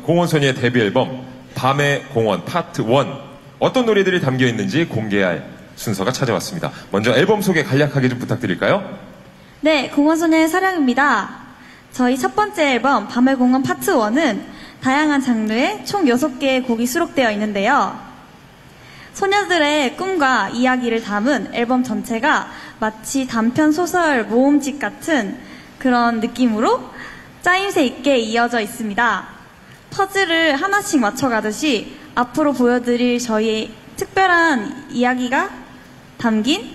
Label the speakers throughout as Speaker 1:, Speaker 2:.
Speaker 1: 공원소녀의 데뷔 앨범 밤의 공원 파트 1 어떤 노래들이 담겨 있는지 공개할 순서가 찾아왔습니다. 먼저 앨범 소개 간략하게 좀 부탁드릴까요?
Speaker 2: 네, 공원소녀의 서령입니다. 저희 첫 번째 앨범 밤의 공원 파트 1은 다양한 장르의 총 6개의 곡이 수록되어 있는데요. 소녀들의 꿈과 이야기를 담은 앨범 전체가 마치 단편 소설 모음집 같은 그런 느낌으로 짜임새 있게 이어져 있습니다. 퍼즐을 하나씩 맞춰가듯이 앞으로 보여드릴 저희의 특별한 이야기가 담긴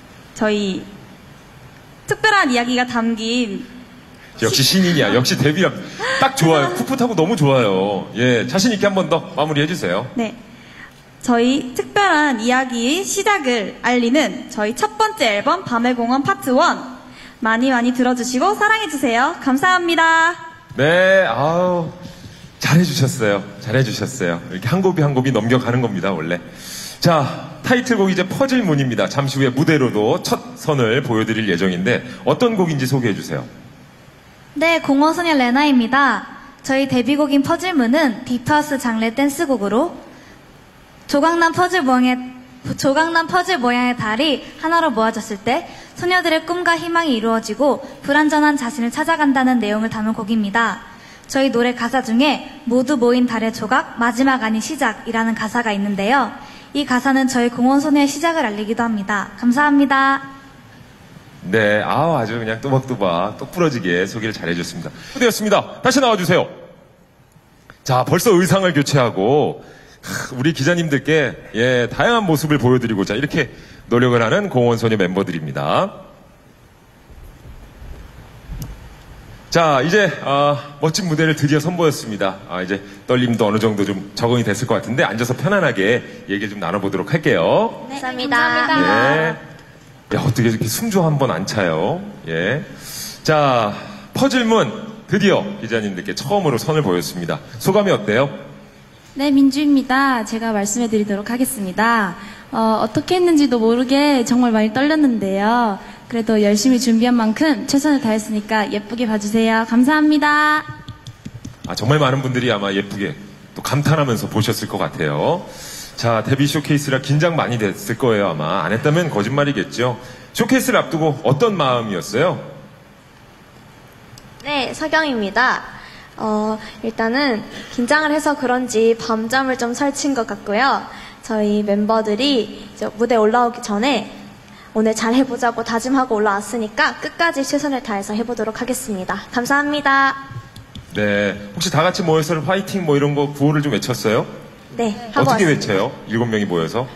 Speaker 1: 역시 신인이야. 역시 데뷔야. 딱 좋아요. 풋풋하고 너무 좋아요. 예, 자신 있게 한 번 더 마무리해 주세요.
Speaker 2: 네, 저희 특별한 이야기의 시작을 알리는 저희 첫 번째 앨범 밤의 공원 파트 1 많이 많이 들어주시고 사랑해주세요. 감사합니다.
Speaker 1: 네, 아우 잘해주셨어요. 잘해주셨어요. 이렇게 한 곡이 한 곡이 넘겨가는 겁니다, 원래. 자, 타이틀곡 이제 퍼즐문입니다. 잠시 후에 무대로도 첫 선을 보여드릴 예정인데 어떤 곡인지 소개해주세요.
Speaker 3: 네, 공원소녀 레나입니다. 저희 데뷔곡인 퍼즐문은 딥하우스 장르 댄스곡으로 조각난 퍼즐 모양의 달이 하나로 모아졌을 때 소녀들의 꿈과 희망이 이루어지고 불완전한 자신을 찾아간다는 내용을 담은 곡입니다. 저희 노래 가사 중에 모두 모인 달의 조각, 마지막 아닌 시작이라는 가사가 있는데요. 이 가사는 저희 공원소녀의 시작을 알리기도 합니다. 감사합니다.
Speaker 1: 네, 아주 그냥 또박또박 똑부러지게 소개를 잘해줬습니다. 되었습니다. 다시 나와주세요. 자, 벌써 의상을 교체하고 우리 기자님들께 다양한 모습을 보여드리고자 이렇게 노력을 하는 공원소녀 멤버들입니다. 자, 이제 멋진 무대를 드디어 선보였습니다. 이제 떨림도 어느 정도 좀 적응이 됐을 것 같은데 앉아서 편안하게 얘기 좀 나눠보도록 할게요.
Speaker 3: 네, 감사합니다.
Speaker 1: 예. 야, 어떻게 이렇게 숨도 한번 안 차요? 예. 자, 퍼즐문 드디어 기자님들께 처음으로 선을 보였습니다. 소감이 어때요?
Speaker 4: 네, 민주입니다. 제가 말씀해 드리도록 하겠습니다. 어떻게 했는지도 모르게 정말 많이 떨렸는데요. 그래도 열심히 준비한 만큼 최선을 다했으니까 예쁘게 봐주세요. 감사합니다.
Speaker 1: 정말 많은 분들이 아마 예쁘게 또 감탄하면서 보셨을 것 같아요. 자, 데뷔 쇼케이스라 긴장 많이 됐을 거예요, 아마. 안 했다면 거짓말이겠죠. 쇼케이스를 앞두고 어떤 마음이었어요?
Speaker 5: 네, 서경입니다. 일단은 긴장을 해서 그런지 밤잠을 좀 설친 것 같고요. 저희 멤버들이 이제 무대 올라오기 전에 오늘 잘 해보자고 다짐하고 올라왔으니까 끝까지 최선을 다해서 해보도록 하겠습니다. 감사합니다.
Speaker 1: 네, 혹시 다 같이 모여서 화이팅 뭐 이런 거 구호를 좀 외쳤어요?
Speaker 5: 네,
Speaker 1: 어떻게 외쳐요? 7명이 모여서?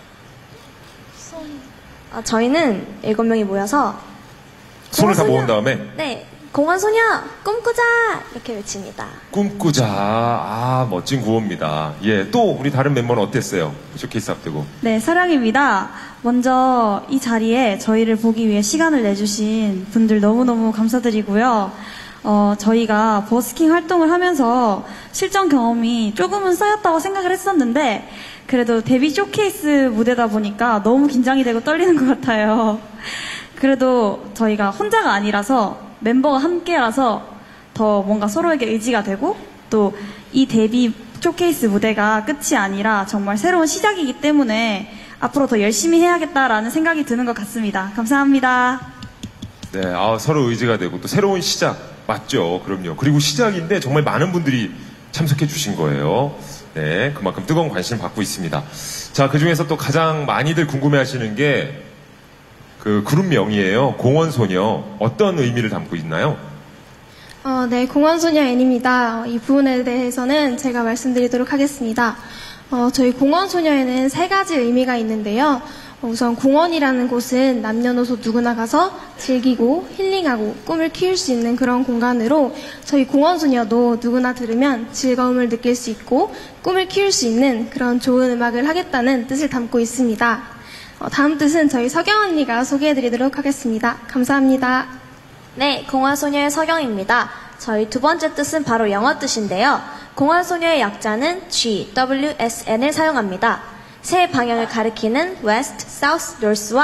Speaker 5: 저희는 7명이 모여서
Speaker 1: 손을 다 모은 다음에?
Speaker 5: 네, 공원소녀 꿈꾸자 이렇게 외칩니다.
Speaker 1: 꿈꾸자. 멋진 구호입니다. 예, 또 우리 다른 멤버는 어땠어요? 쇼케이스 앞두고.
Speaker 2: 네, 사랑입니다. 먼저 이 자리에 저희를 보기 위해 시간을 내주신 분들 너무너무 감사드리고요. 저희가 버스킹 활동을 하면서 실전 경험이 조금은 쌓였다고 생각을 했었는데 그래도 데뷔 쇼케이스 무대다 보니까 너무 긴장이 되고 떨리는 것 같아요. 그래도 저희가 혼자가 아니라서 멤버가 함께라서 더 뭔가 서로에게 의지가 되고 또 이 데뷔 쇼케이스 무대가 끝이 아니라 정말 새로운 시작이기 때문에 앞으로 더 열심히 해야겠다라는 생각이 드는 것 같습니다. 감사합니다.
Speaker 1: 네, 서로 의지가 되고 또 새로운 시작 맞죠? 그럼요. 그리고 시작인데 정말 많은 분들이 참석해 주신 거예요. 네, 그만큼 뜨거운 관심을 받고 있습니다. 자, 그 중에서 또 가장 많이들 궁금해하시는 게 그 그룹명이에요. 공원소녀. 어떤 의미를 담고 있나요?
Speaker 6: 네, 공원소녀 N입니다. 이 부분에 대해서는 제가 말씀드리도록 하겠습니다. 저희 공원소녀에는 3가지 의미가 있는데요. 우선 공원이라는 곳은 남녀노소 누구나 가서 즐기고 힐링하고 꿈을 키울 수 있는 그런 공간으로 저희 공원소녀도 누구나 들으면 즐거움을 느낄 수 있고 꿈을 키울 수 있는 그런 좋은 음악을 하겠다는 뜻을 담고 있습니다. 다음 뜻은 저희 서경 언니가 소개해드리도록 하겠습니다. 감사합니다.
Speaker 5: 네, 공원소녀의 서경입니다. 저희 두 번째 뜻은 바로 영어 뜻인데요. 공원소녀의 약자는 GWSN을 사용합니다. 세 방향을 가리키는 West, South, North와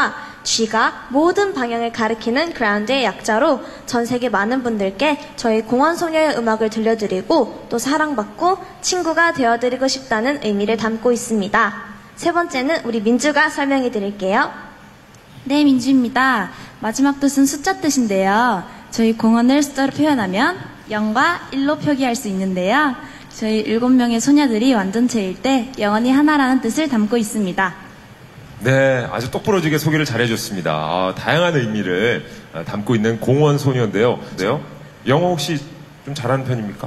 Speaker 5: G가 모든 방향을 가리키는 그라운드의 약자로 전 세계 많은 분들께 저희 공원소녀의 음악을 들려드리고 또 사랑받고 친구가 되어드리고 싶다는 의미를 담고 있습니다. 세 번째는 우리 민주가 설명해 드릴게요.
Speaker 4: 네, 민주입니다. 마지막 뜻은 숫자 뜻인데요. 저희 공원을 숫자로 표현하면 0과 1로 표기할 수 있는데요. 저희 7명의 소녀들이 완전체일 때 영원히 하나라는 뜻을 담고 있습니다.
Speaker 1: 네, 아주 똑부러지게 소개를 잘해줬습니다. 다양한 의미를 담고 있는 공원 소녀인데요. 영어 혹시 좀 잘하는 편입니까?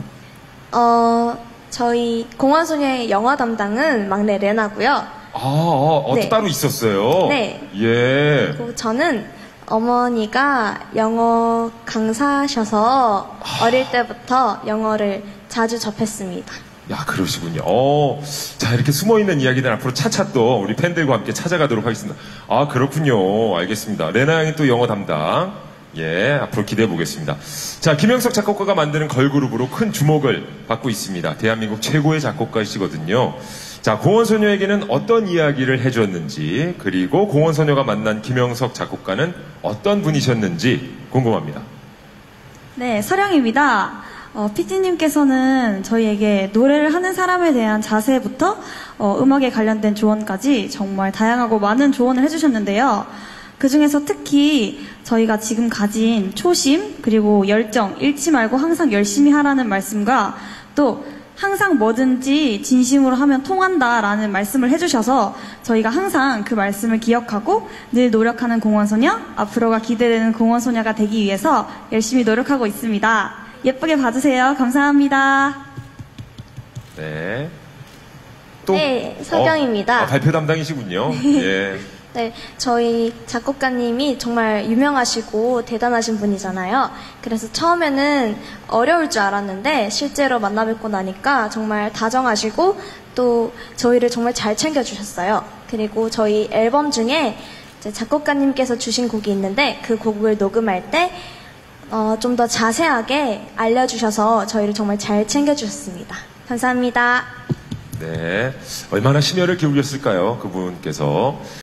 Speaker 5: 저희 공원소녀의 영어 담당은 막내 레나고요.
Speaker 1: 네. 따로 있었어요.
Speaker 5: 네.
Speaker 1: 예.
Speaker 5: 그리고 저는 어머니가 영어 강사셔서 어릴 때부터 영어를 자주 접했습니다.
Speaker 1: 야, 그러시군요. 자, 이렇게 숨어있는 이야기들 앞으로 차차 또 우리 팬들과 함께 찾아가도록 하겠습니다. 아, 그렇군요. 알겠습니다. 레나 양이 또 영어 담당. 예, 앞으로 기대해 보겠습니다. 자, 김영석 작곡가가 만드는 걸그룹으로 큰 주목을 받고 있습니다. 대한민국 최고의 작곡가이시거든요. 자, 공원소녀에게는 어떤 이야기를 해줬는지, 그리고 공원소녀가 만난 김영석 작곡가는 어떤 분이셨는지 궁금합니다.
Speaker 2: 네, 서령입니다. PD님께서는 저희에게 노래를 하는 사람에 대한 자세부터 음악에 관련된 조언까지 정말 다양하고 많은 조언을 해주셨는데요. 그 중에서 특히 저희가 지금 가진 초심, 그리고 열정, 잃지 말고 항상 열심히 하라는 말씀과 또 항상 뭐든지 진심으로 하면 통한다라는 말씀을 해주셔서 저희가 항상 그 말씀을 기억하고 늘 노력하는 공원소녀, 앞으로가 기대되는 공원소녀가 되기 위해서 열심히 노력하고 있습니다. 예쁘게 봐주세요. 감사합니다.
Speaker 1: 네.
Speaker 5: 네, 서경입니다.
Speaker 1: 발표 담당이시군요. 예.
Speaker 5: 네, 저희 작곡가님이 정말 유명하시고 대단하신 분이잖아요. 그래서 처음에는 어려울 줄 알았는데 실제로 만나뵙고 나니까 정말 다정하시고 또 저희를 정말 잘 챙겨주셨어요. 그리고 저희 앨범 중에 이제 작곡가님께서 주신 곡이 있는데 그 곡을 녹음할 때 좀 더 자세하게 알려주셔서 저희를 정말 잘 챙겨주셨습니다. 감사합니다.
Speaker 1: 네. 얼마나 심혈을 기울였을까요? 그분께서.